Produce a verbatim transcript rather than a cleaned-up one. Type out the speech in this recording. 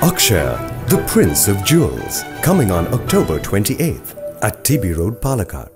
Akshaya, the Prince of Jewels, coming on October twenty-eighth at T B Road, Palakkad.